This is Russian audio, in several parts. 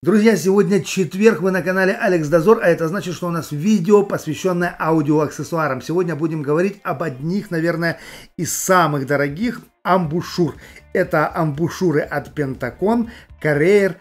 Друзья, сегодня четверг, вы на канале Алекс Дозор, а это значит, что у нас видео, посвященное аудиоаксессуарам. Сегодня будем говорить об одних, наверное, из самых дорогих амбушюр. Это амбушюры от Pentacon Carrier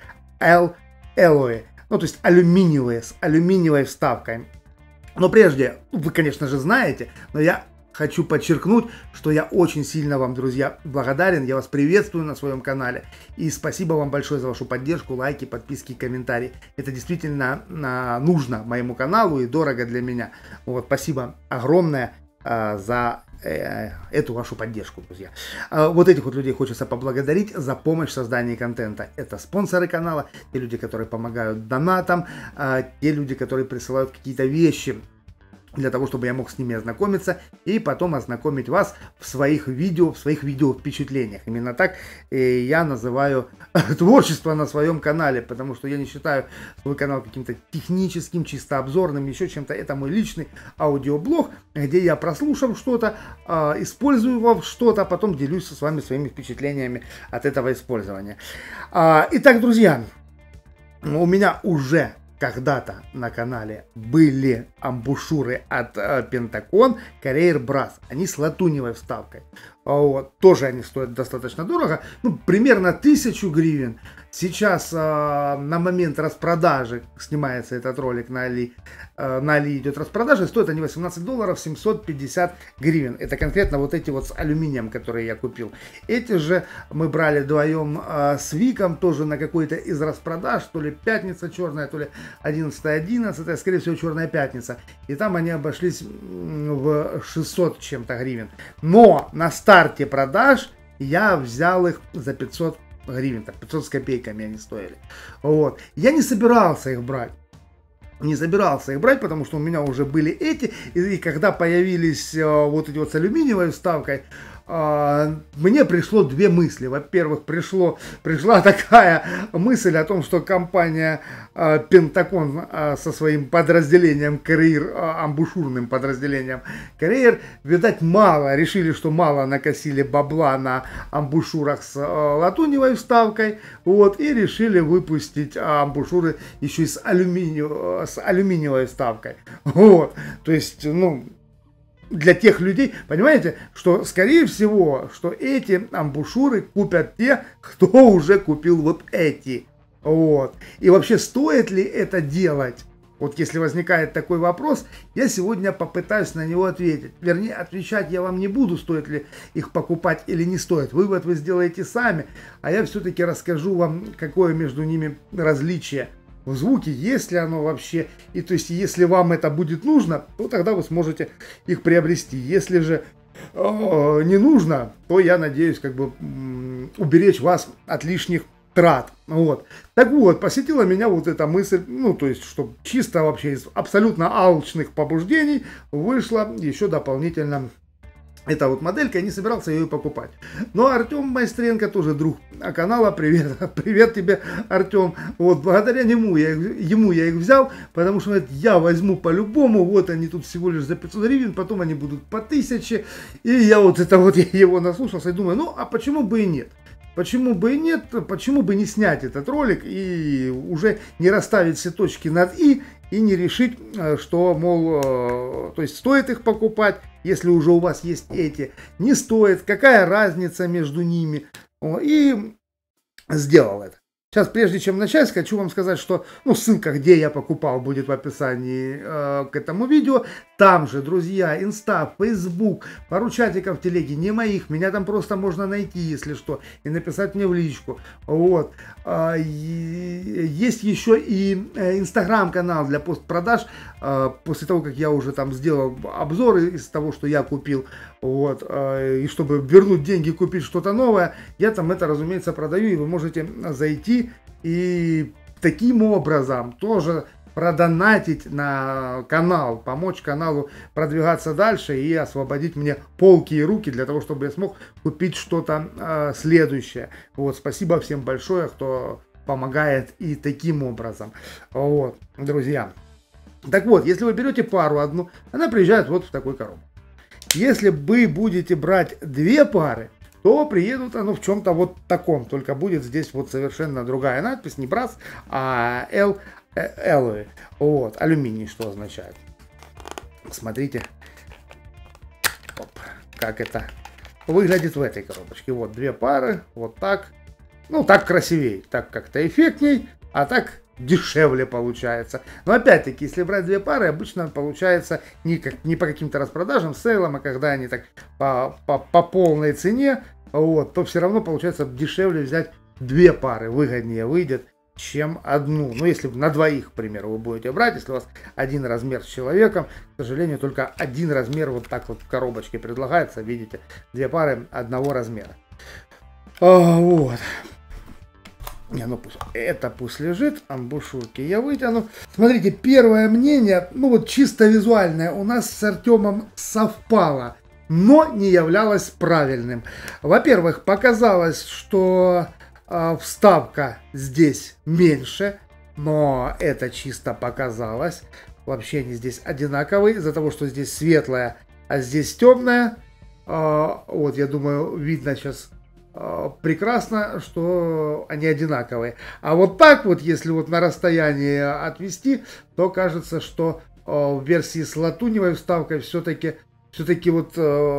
Alloy. Ну, то есть алюминиевые, с алюминиевой вставкой. Но прежде, вы, конечно же, знаете, но я хочу подчеркнуть, что я очень сильно вам, друзья, благодарен. Я вас приветствую на своем канале. И спасибо вам большое за вашу поддержку, лайки, подписки, комментарии. Это действительно нужно моему каналу и дорого для меня. Вот, спасибо огромное за эту вашу поддержку, друзья. Вот этих вот людей хочется поблагодарить за помощь в создании контента. Это спонсоры канала, те люди, которые помогают донатам, те люди, которые присылают какие-то вещи для того, чтобы я мог с ними ознакомиться и потом ознакомить вас в своих видео впечатлениях. Именно так я называю творчество на своем канале, потому что я не считаю свой канал каким-то техническим, чисто обзорным, еще чем-то. Это мой личный аудиоблог, где я, прослушав что-то, использую вам что-то, а потом делюсь с вами своими впечатлениями от этого использования. Итак, друзья, у меня уже когда-то на канале были амбушюры от Pentacon Carrier Brass. Они с латуневой вставкой. Вот. Тоже они стоят достаточно дорого. Ну, примерно 1000 гривен. Сейчас на момент распродажи, снимается этот ролик на Али идет распродажа, стоят они $18 750 гривен. Это конкретно вот эти вот с алюминием, которые я купил. Эти же мы брали вдвоем с Виком, тоже на какой-то из распродаж, то ли пятница черная, то ли 11-11, скорее всего черная пятница. И там они обошлись в 600 чем-то гривен. Но на старте продаж я взял их за 500 гривен, так 500 с копейками они стоили. Вот. Я не собирался их брать. Не собирался их брать, потому что у меня уже были эти. И когда появились вот эти вот с алюминиевой вставкой, мне пришло две мысли. Во-первых, пришла такая мысль о том, что компания Pentacon со своим подразделением Carrier, амбушюрным подразделением Carrier, видать, решили, что мало накосили бабла на амбушюрах с латуневой вставкой, вот, и решили выпустить амбушюры еще и с алюминиевой вставкой. Вот, то есть, ну, для тех людей, понимаете, что скорее всего, что эти амбушюры купят те, кто уже купил вот эти. Вот. И вообще, стоит ли это делать? Вот если возникает такой вопрос, я сегодня попытаюсь на него ответить. Вернее, отвечать я вам не буду, стоит ли их покупать или не стоит. Вывод вы сделаете сами, а я все-таки расскажу вам, какое между ними различие в звуке, есть ли оно вообще, и то есть если вам это будет нужно, то тогда вы сможете их приобрести. Если же не нужно, то я надеюсь как бы уберечь вас от лишних трат. Вот. Так вот, посетила меня вот эта мысль, ну то есть, что чисто вообще из абсолютно алчных побуждений вышла еще дополнительно эта вот моделька, я не собирался ее покупать. Но Артем Майстренко, тоже друг канала, привет тебе, Артем. Вот, благодаря ему я их взял, потому что я возьму по-любому, вот они тут всего лишь за 500 гривен, потом они будут по 1000. И я вот его наслушался и думаю, ну а почему бы и нет? Почему бы и нет, почему бы не снять этот ролик и уже не расставить все точки над «и» не решить, что, мол, то есть стоит их покупать, если уже у вас есть эти, не стоит, какая разница между ними, и сделал это. Сейчас, прежде чем начать, хочу вам сказать, что ссылка, где я покупал, будет в описании к этому видео. Там же, друзья, Инста, Facebook, пару чатиков в телеге, не моих, меня там просто можно найти, если что, и написать мне в личку. Вот. Есть еще и Инстаграм-канал для постпродаж, после того, как я уже там сделал обзоры из того, что я купил, вот, и чтобы вернуть деньги, купить что-то новое, я там это, разумеется, продаю, и вы можете зайти и таким образом тоже продонатить на канал, помочь каналу продвигаться дальше и освободить мне полки и руки для того, чтобы я смог купить что-то следующее. Вот, спасибо всем большое, кто помогает и таким образом. Вот, друзья. Так вот, если вы берете пару одну, она приезжает вот в такой коробке. Если вы будете брать две пары, то приедут оно в чем-то вот таком. Только будет здесь вот совершенно другая надпись. Не брас, а L. Вот, алюминий, что означает. Смотрите, оп, как это выглядит в этой коробочке. Вот две пары, вот так. Ну, так красивее, так как-то эффектней, а так дешевле получается. Но опять-таки, если брать две пары, обычно получается не по каким-то распродажам, сейлам, а когда они так по полной цене, вот, то все равно получается дешевле взять две пары, выгоднее выйдет, чем одну. Ну, если на двоих, к примеру, вы будете брать, если у вас один размер с человеком, к сожалению, только один размер вот так вот в коробочке предлагается, видите, две пары одного размера. Вот. Не, ну пусть лежит, амбушюрки я вытяну. Смотрите, первое мнение, ну вот чисто визуальное, у нас с Артемом совпало, но не являлось правильным. Во-первых, показалось, что вставка здесь меньше, но это чисто показалось. Вообще они здесь одинаковые, из-за того, что здесь светлая, а здесь темная. Вот, я думаю, видно сейчас прекрасно, что они одинаковые. А вот так вот, если вот на расстоянии отвести, то кажется, что в версии с латуневой вставкой все-таки вот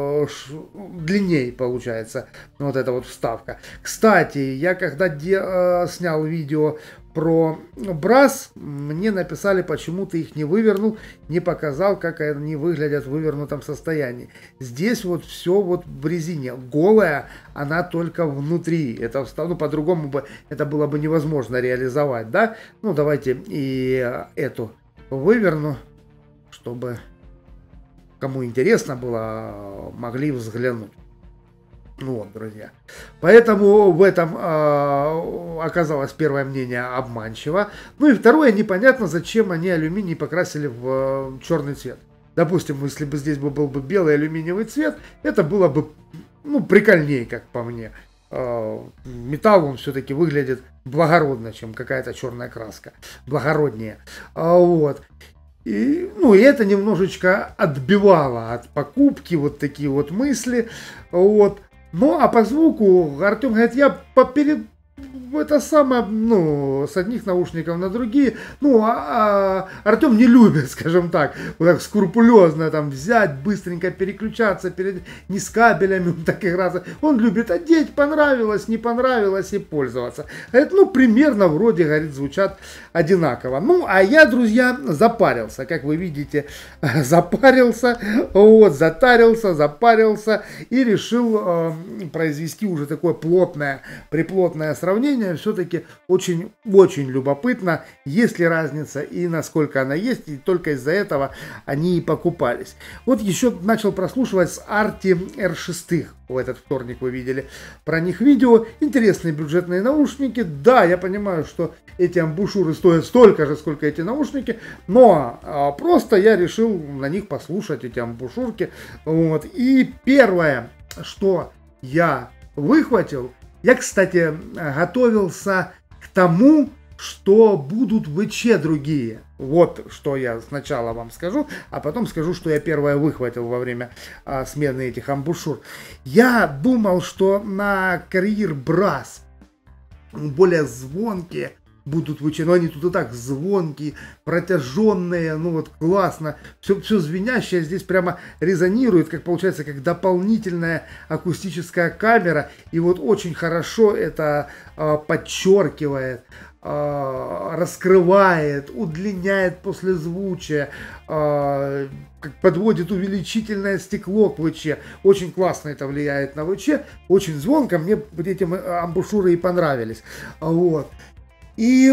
длиннее получается вот эта вот вставка. Кстати, я когда снял видео про брас, мне написали, почему ты их не вывернул, не показал, как они выглядят в вывернутом состоянии. Здесь вот все вот в резине, голая она только внутри. Это ну, по-другому бы это было бы невозможно реализовать, да? Ну, давайте и эту выверну, чтобы кому интересно было, могли взглянуть. Ну вот, друзья. Поэтому в этом оказалось первое мнение обманчиво. Ну и второе, непонятно, зачем они алюминий покрасили в черный цвет. Допустим, если бы здесь был бы белый алюминиевый цвет, это было бы, ну, прикольнее, как по мне. Металл, он все-таки выглядит благородно, чем какая-то черная краска. Благороднее. Вот. И, ну, и это немножечко отбивало от покупки вот такие вот мысли. Вот. Ну, а по звуку Артем говорит, я это самое, ну, с одних наушников на другие. Ну, Артем не любит, скажем так, вот так скрупулезно там взять, быстренько переключаться, не с кабелями так играться. Он любит одеть, понравилось, не понравилось и пользоваться. Говорит, ну, примерно вроде, говорит, звучат одинаково. Ну, а я, друзья, запарился, как вы видите, запарился, вот, затарился, запарился и решил произвести уже такое приплотное сравнение. Все-таки очень любопытно, есть ли разница и насколько она есть, и только из-за этого они и покупались. Вот еще начал прослушивать с Arti R6, в этот вторник вы видели про них видео. Интересные бюджетные наушники, да, я понимаю, что эти амбушюры стоят столько же, сколько эти наушники, но просто я решил на них послушать эти амбушюрки. Вот. И первое, что я выхватил, я, кстати, готовился к тому, что будут ВЧ другие. Вот что я сначала вам скажу, а потом скажу, что я первое выхватил во время смены этих амбушюр. Я думал, что на Carrier Brass более звонкие будут ВЧ, но они тут и так звонкие, протяженные, ну вот классно, все звенящее здесь прямо резонирует, как получается, как дополнительная акустическая камера, и вот очень хорошо это подчеркивает, раскрывает, удлиняет послезвучие, подводит увеличительное стекло к ВЧ. Очень классно это влияет на ВЧ, очень звонко, мне эти амбушюры и понравились. Вот. И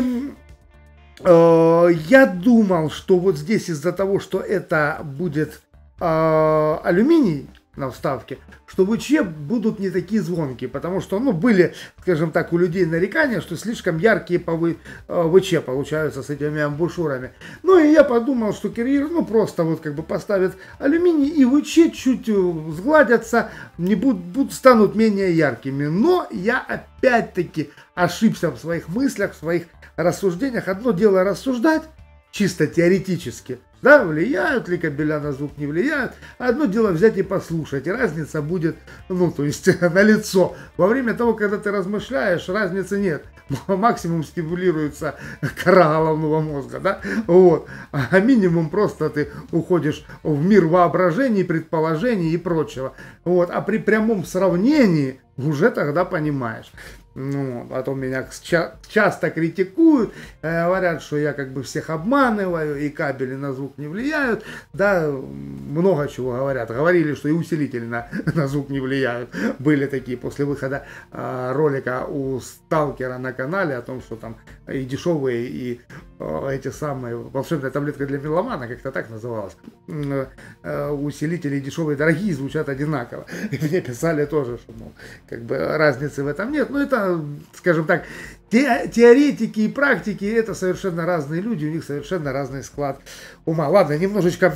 я думал, что вот здесь из-за того, что это будет алюминий на вставке, что ВЧ будут не такие звонкие, потому что, ну, были, скажем так, у людей нарекания, что слишком яркие ВЧ получаются с этими амбушюрами. Ну, и я подумал, что Carrier, ну, просто вот как бы поставит алюминий, и ВЧ чуть сгладятся, станут менее яркими. Но я опять-таки ошибся в своих мыслях, в своих рассуждениях. Одно дело рассуждать, чисто теоретически, Да, влияют ли кабеля на звук, не влияют. Одно дело взять и послушать, и разница будет, ну, то есть налицо. Во время того, когда ты размышляешь, разницы нет. Максимум стимулируется кора головного мозга, да, вот. А минимум просто ты уходишь в мир воображений, предположений и прочего. Вот. А при прямом сравнении уже тогда понимаешь. Ну, а то меня часто критикуют, говорят, что я как бы всех обманываю, и кабели на звук не влияют. Да, много чего говорят. Говорили, что и усилители на звук не влияют. Были такие после выхода ролика у Сталкера на канале о том, что там и дешевые, и эти самые, волшебная таблетка для меломана, как-то так называлась, усилители дешевые, дорогие звучат одинаково. И мне писали тоже, что, мол, как бы разницы в этом нет. Но это, скажем так, теоретики и практики — это совершенно разные люди, у них совершенно разный склад ума. Ладно, немножечко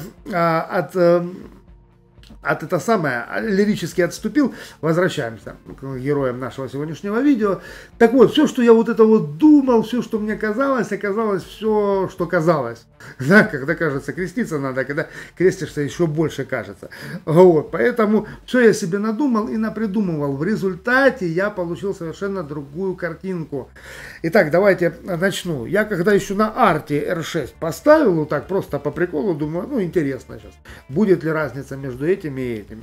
от это самое, лирически отступил. Возвращаемся к героям нашего сегодняшнего видео. Так вот, все, что я вот это вот думал, все, что мне казалось, оказалось все, что казалось. Да, когда кажется, креститься надо, когда крестишься, еще больше кажется. Вот, поэтому все я себе надумал и напридумывал. В результате я получил совершенно другую картинку. Итак, давайте начну. Я когда еще на арте R6 поставил, вот так просто по приколу, думаю, ну интересно сейчас, будет ли разница между этими и этими.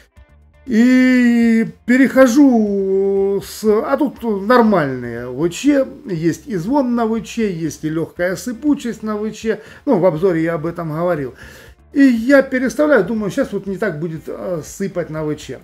И перехожу а тут нормальные ВЧ, есть и звон на ВЧ, есть и легкая сыпучесть на ВЧ, ну в обзоре я об этом говорил. И я переставляю, думаю, сейчас вот не так будет сыпать на ВЧ.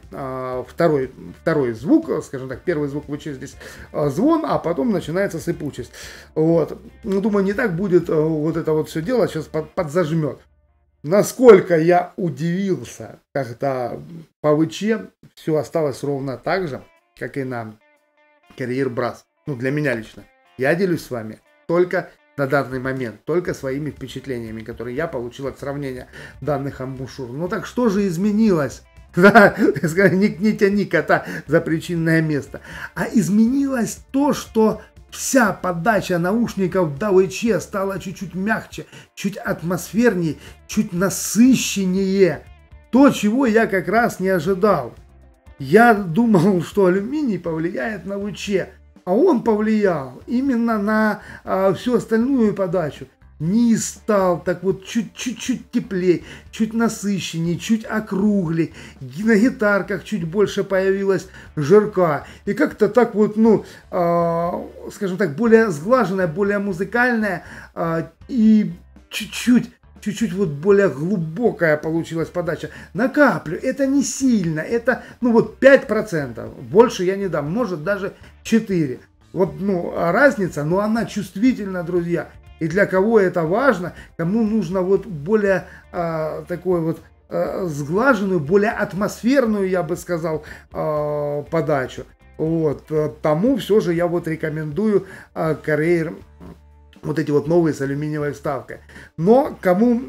Второй звук, скажем так, первый звук ВЧ здесь звон, а потом начинается сыпучесть. Вот. Ну, думаю, не так будет вот это вот все дело, сейчас подзажмет. Насколько я удивился, когда по ВЧ все осталось ровно так же, как и на Carrier Brass. Ну, для меня лично. Я делюсь с вами только на данный момент, только своими впечатлениями, которые я получил от сравнения данных амбушюр. Ну так что же изменилось? Да, не тяни кота за причинное место. А изменилось то, что вся подача наушников до ВЧ стала чуть-чуть мягче, чуть атмосфернее, чуть насыщеннее. То, чего я как раз не ожидал. Я думал, что алюминий повлияет на ВЧ, а он повлиял именно на всю остальную подачу. Низ стал так вот чуть-чуть теплее, чуть насыщеннее, чуть округлее. На гитарках чуть больше появилась жирка. И как-то так вот, ну, скажем так, более сглаженная, более музыкальная и чуть-чуть вот более глубокая получилась подача. На каплю это не сильно, это, ну вот 5%. Больше я не дам, может даже 4%. Вот, ну, разница, но она чувствительна, друзья. И для кого это важно, кому нужно вот более такой вот сглаженную, более атмосферную, я бы сказал, подачу. Вот, тому все же я вот рекомендую Carrier, вот эти вот новые с алюминиевой вставкой. Но кому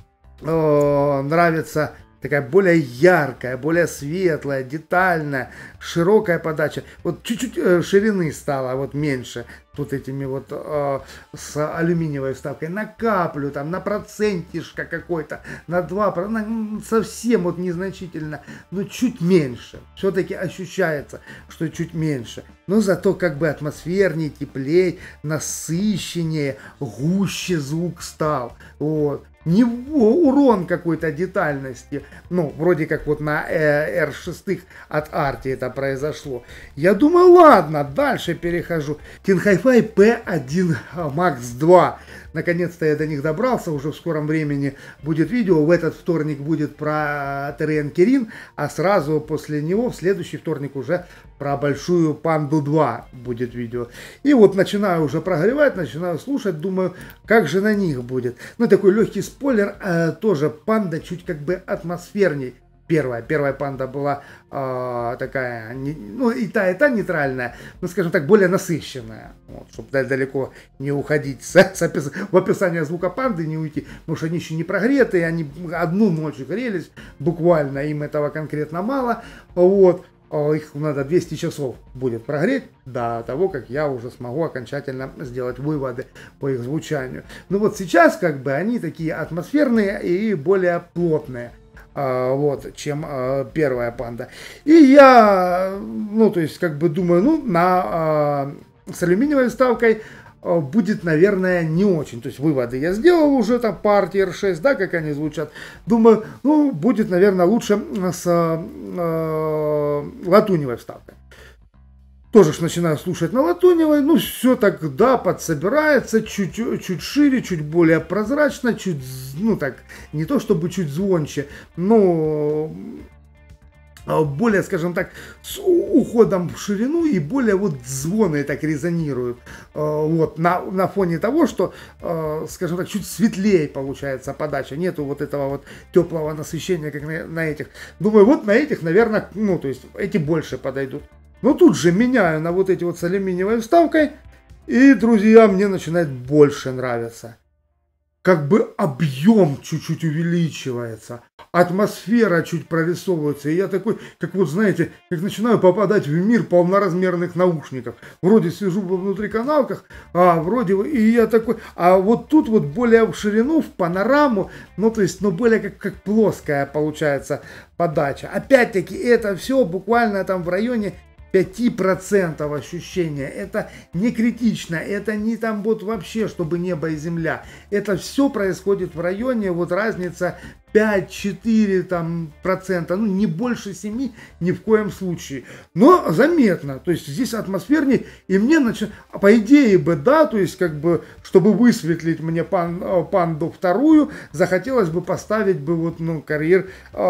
нравится такая более яркая, более светлая, детальная, широкая подача. Вот чуть-чуть ширины стало вот меньше вот этими вот с алюминиевой вставкой. На каплю, там, на процентишко какой-то, на 2%, совсем вот незначительно, но чуть меньше. Все-таки ощущается, что чуть меньше. Но зато как бы атмосфернее, теплее, насыщеннее, гуще звук стал. Вот. Не урон какой-то детальности, ну, вроде как вот на R6 от Arti это произошло. Я думаю, ладно, дальше перехожу. Tin Hi-Fi P1 Max 2. Наконец-то я до них добрался, уже в скором времени будет видео. В этот вторник будет про TRN Kirin, а сразу после него в следующий вторник уже про большую Панду 2 будет видео. И вот начинаю уже прогревать, начинаю слушать, думаю, как же на них будет. Ну, такой легкий спойлер, тоже Панда чуть как бы атмосферней. Первая Панда была такая, ну и та нейтральная, ну скажем так, более насыщенная, вот, чтобы далеко не уходить в описание звука Панды, не уйти, потому что они еще не прогретые, они одну ночь грелись, буквально им этого конкретно мало, вот. их надо 200 часов будет прогреть до того, как я уже смогу окончательно сделать выводы по их звучанию. Ну вот сейчас как бы они такие атмосферные и более плотные. Вот, чем первая панда. И я, ну, то есть, как бы думаю, ну, с алюминиевой вставкой будет, наверное, не очень. То есть, выводы я сделал уже, там, партии R6, да, как они звучат. Думаю, ну, будет, наверное, лучше с латуневой вставкой. Тоже ж начинаю слушать на латуневой, ну все так, да, подсобирается, чуть шире, чуть более прозрачно, чуть, ну так, не то чтобы чуть звонче, но более, скажем так, с уходом в ширину и более вот звоны так резонируют, вот, на фоне того, что, скажем так, чуть светлее получается подача, нету вот этого вот теплого насыщения, как на этих. Думаю, вот на этих, наверное, ну, то есть эти больше подойдут. Но тут же меняю на вот эти вот с алюминиевой вставкой. И, друзья, мне начинает больше нравиться. Как бы объем чуть-чуть увеличивается. Атмосфера чуть прорисовывается. И я такой, как вот знаете, как начинаю попадать в мир полноразмерных наушников. Вроде сижу во внутриканалках, вроде, и я такой, а вот тут вот более в ширину, в панораму, ну то есть, ну более как плоская получается подача. Опять-таки, это все буквально там в районе 5% ощущения. Это не критично, это не там вот вообще, чтобы небо и земля. Это все происходит в районе, вот разница 5-4 там процента, ну не больше 7 ни в коем случае. Но заметно, то есть здесь атмосфернее, и мне по идее бы, да, то есть как бы, чтобы высветлить мне панду вторую, захотелось бы поставить бы вот, ну, карьер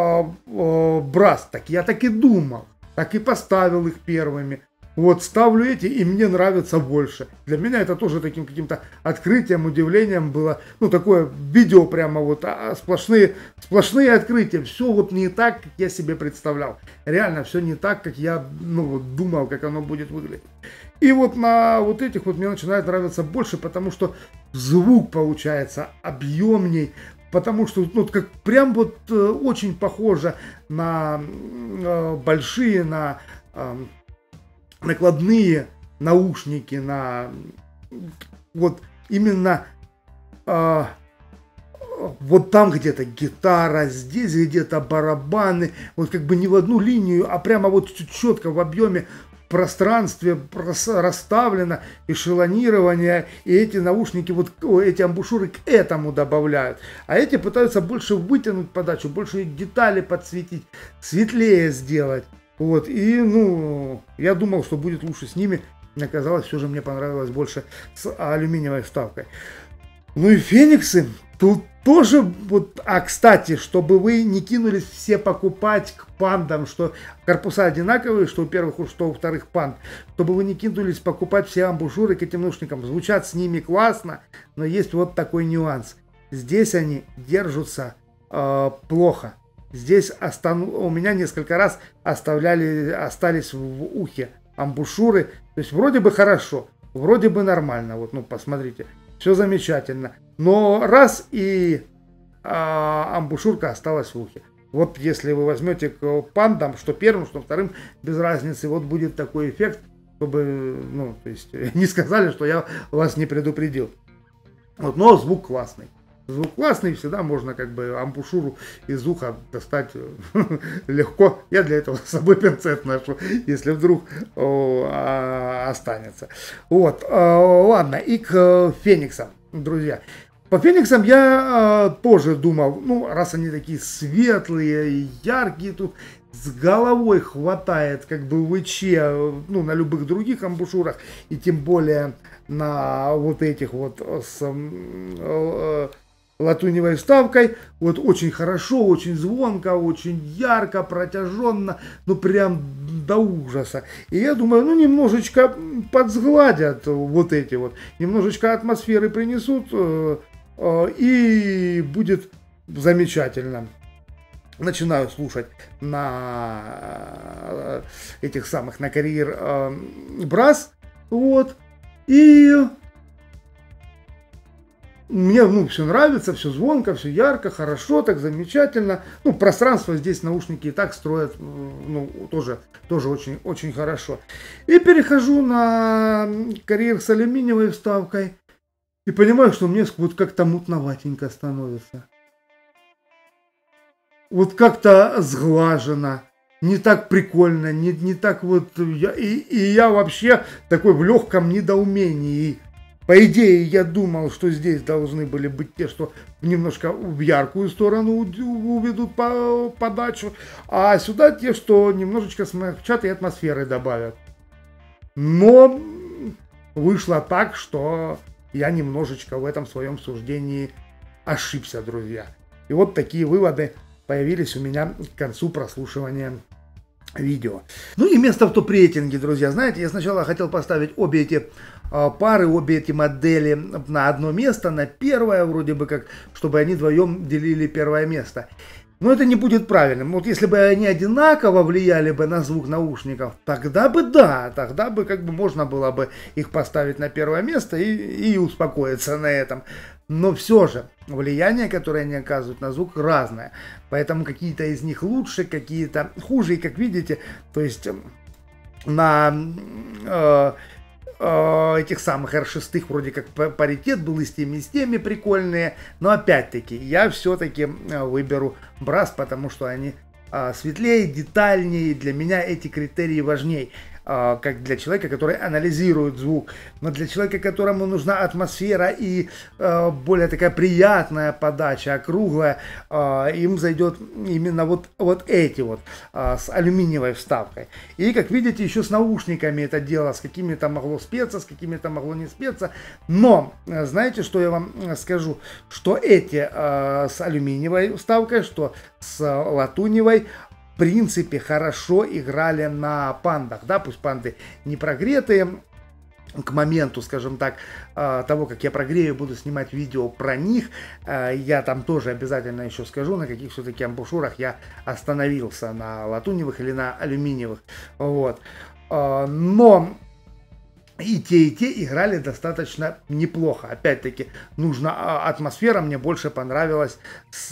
Брас. Так я так и думал. Так и поставил их первыми. Вот ставлю эти, и мне нравится больше. Для меня это тоже таким каким-то открытием, удивлением было. Ну, такое видео прямо вот, сплошные открытия. Все вот не так, как я себе представлял. Реально все не так, как я, ну, вот, думал, как оно будет выглядеть. И вот на вот этих вот мне начинает нравиться больше, потому что звук получается объемней. Потому что, ну, как прям вот очень похоже на большие, на накладные наушники, на вот именно вот там где-то гитара, здесь где-то барабаны, вот как бы не в одну линию, а прямо вот четко в объеме, пространстве расставлено эшелонирование, и эти наушники, вот эти амбушюры к этому добавляют. А эти пытаются больше вытянуть подачу, больше детали подсветить, светлее сделать. Вот, и, ну, я думал, что будет лучше с ними. Оказалось, все же мне понравилось больше с алюминиевой вставкой. Ну и фениксы, тут тоже вот, кстати, чтобы вы не кинулись все покупать к пандам, что корпуса одинаковые, что у первых, что у вторых панд, чтобы вы не кинулись покупать все амбушюры к этим наушникам. Звучат с ними классно, но есть вот такой нюанс. Здесь они держатся плохо. Здесь у меня несколько раз остались в ухе амбушюры. То есть вроде бы хорошо, вроде бы нормально. Вот, ну, посмотрите, все замечательно. Но раз и амбушюрка осталась в ухе. Вот если вы возьмете к пандам, что первым, что вторым, без разницы, вот будет такой эффект, чтобы, ну, то есть не сказали, что я вас не предупредил. Вот, но звук классный. Звук классный, всегда можно как бы амбушюру из уха достать легко. Я для этого с собой пинцет ношу, если вдруг останется. Вот, ладно, и к фениксам, друзья. По фениксам я тоже думал, ну, раз они такие светлые, яркие, тут с головой хватает как бы ВЧ, ну, на любых других амбушюрах, и тем более на вот этих вот с латуневой вставкой, вот очень хорошо, очень звонко, очень ярко, протяженно, ну прям до ужаса. И я думаю, ну немножечко подсгладят вот эти вот, немножечко атмосферы принесут, и будет замечательно. Начинаю слушать на этих самых, на карьер Брас, вот, и мне, ну, все нравится, все звонко, все ярко, хорошо, так замечательно. Ну, пространство здесь наушники и так строят, ну, тоже очень, очень хорошо. И перехожу на карьер с алюминиевой вставкой. И понимаю, что мне вот как-то мутноватенько становится. Вот как-то сглажено. Не так прикольно, не так вот... я вообще такой в легком недоумении. По идее, я думал, что здесь должны были быть те, что немножко в яркую сторону уведут подачу, а сюда те, что немножечко смягчат и атмосферы добавят. Но вышло так, что я немножечко в этом своем суждении ошибся, друзья. И вот такие выводы появились у меня к концу прослушивания видео. Ну и место в топ-рейтинге, друзья. Знаете, я сначала хотел поставить обе эти пары, обе эти модели на одно место, на первое, вроде бы как, чтобы они вдвоем делили первое место. Но это не будет правильным. Вот если бы они одинаково влияли бы на звук наушников, тогда бы да, тогда бы как бы можно было бы их поставить на первое место и успокоиться на этом. Но все же влияние, которое они оказывают на звук, разное. Поэтому какие-то из них лучше, какие-то хуже. И как видите, то есть на этих самых R6 вроде как паритет был и с теми прикольные. Но опять-таки я все-таки выберу Brass, потому что они светлее, детальнее. Для меня эти критерии важней. Как для человека, который анализирует звук, но для человека, которому нужна атмосфера и более такая приятная подача, округлая, им зайдет именно вот эти вот с алюминиевой вставкой. И как видите, еще с наушниками это дело, с какими-то могло спеться, с какими-то могло не спеться. Но знаете, что я вам скажу? Что эти с алюминиевой вставкой, что с латуневой, в принципе, хорошо играли на пандах, да, пусть панды не прогретые к моменту, скажем так, того, как я прогрею, буду снимать видео про них, я там тоже обязательно еще скажу, на каких все-таки амбушюрах я остановился, на латуневых или на алюминиевых, вот, но... И те играли достаточно неплохо. Опять-таки, нужна атмосфера, мне больше понравилась с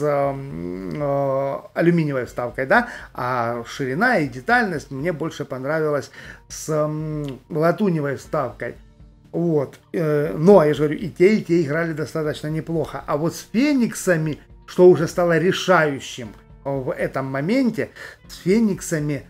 алюминиевой вставкой, да, а ширина и детальность мне больше понравилась с латуневой вставкой. Вот. Но, я же говорю, и те играли достаточно неплохо. А вот с фениксами, что уже стало решающим в этом моменте, с фениксами,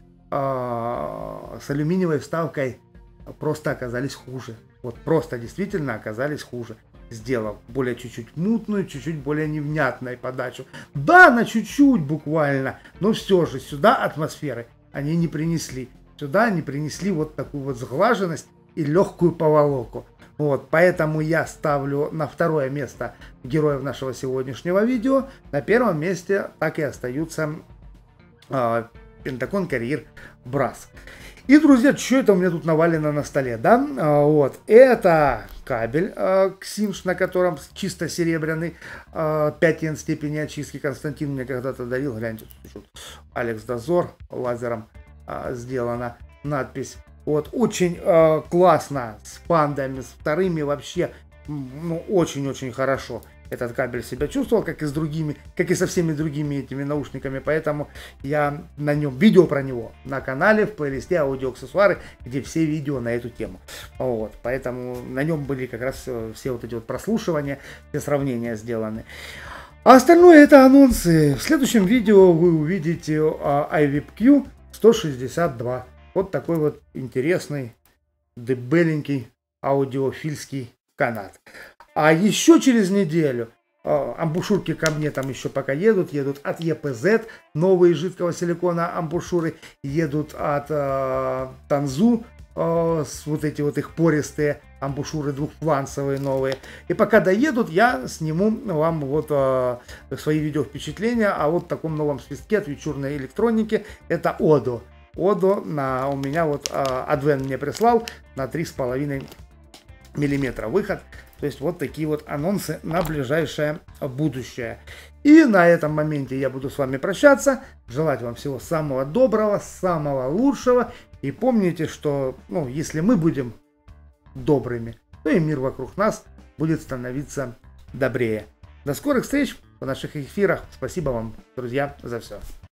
с алюминиевой вставкой, просто оказались хуже. Вот просто действительно оказались хуже. Сделав более чуть-чуть мутную, чуть-чуть более невнятную подачу. Да, на чуть-чуть буквально, но все же сюда атмосферы они не принесли. Сюда они принесли вот такую вот сглаженность и легкую поволоку. Вот, поэтому я ставлю на второе место героев нашего сегодняшнего видео. На первом месте так и остаются Pentagon Carrier Brass. И, друзья, что это у меня тут навалено на столе, да? Вот, это кабель Xinch, на котором чисто серебряный, 5N степени очистки. Константин мне когда-то дарил, гляньте, тут Алекс Дозор лазером сделана надпись. Вот, очень классно, с пандами, с вторыми вообще, ну, очень-очень хорошо этот кабель себя чувствовал, как и с другими, как и со всеми другими этими наушниками, поэтому я на нем, видео про него на канале, в плейлисте аудиоаксессуары, где все видео на эту тему. Вот, поэтому на нем были как раз все вот эти вот прослушивания, все сравнения сделаны. А остальное это анонсы. В следующем видео вы увидите iVip Q 162. Вот такой вот интересный, дебеленький аудиофильский канат. А еще через неделю амбушюрки ко мне там еще пока едут от EPZ, новые жидкого силикона амбушюры, едут от Танзу, вот эти вот их пористые амбушюры двухфланцевые новые. И пока доедут, я сниму вам вот свои видео впечатления о вот таком новом свистке от вечерной электроники, это Odo. Odo у меня вот Advent мне прислал на 3,5 миллиметра выход. То есть вот такие вот анонсы на ближайшее будущее. И на этом моменте я буду с вами прощаться. Желать вам всего самого доброго, самого лучшего. И помните, что если мы будем добрыми, то и мир вокруг нас будет становиться добрее. До скорых встреч в наших эфирах. Спасибо вам, друзья, за все.